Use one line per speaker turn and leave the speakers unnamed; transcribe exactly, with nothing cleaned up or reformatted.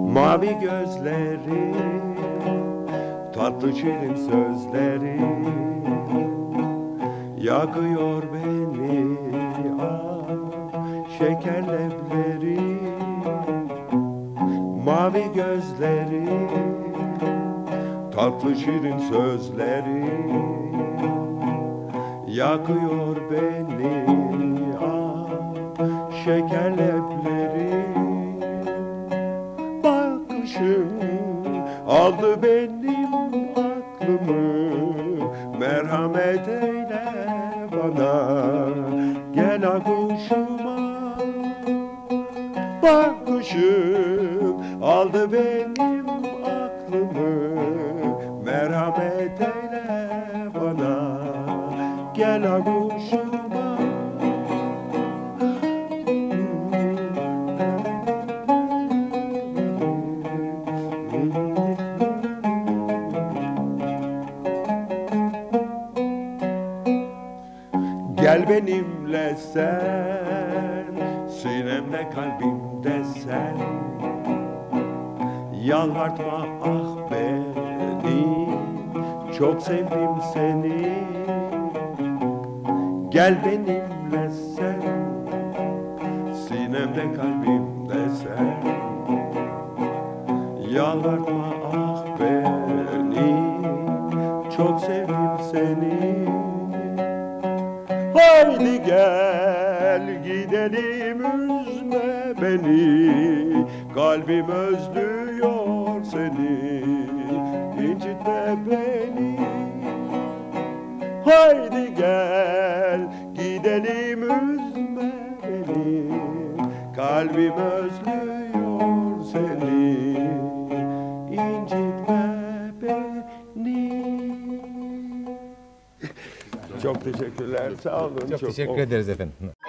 Mavi gözleri, tatlı şirin sözleri yakıyor beni, ah şeker lebleri. Mavi gözleri, tatlı şirin sözleri yakıyor beni, ah şeker lebleri. Bakışın aldı benim aklımı, merhamet eyle bana, gel aguşuma. Bakışın aldı benim aklımı, merhamet eyle bana, gel aguşuma. Gel benimle sen, sinemde kalbimde sen. Yalvartma ah beni, çok sevdim seni. Gel benimle sen, sinemde kalbimde sen. Yalvartma ah beni, çok sevdim seni. Haydi gel gidelim, üzme beni, kalbim özlüyor seni, incitme beni. Haydi gel gidelim, üzme beni, kalbim özlüyor seni, incitme beni. Çok teşekkürler, sağ olun.
Çok, çok teşekkür ederiz efendim.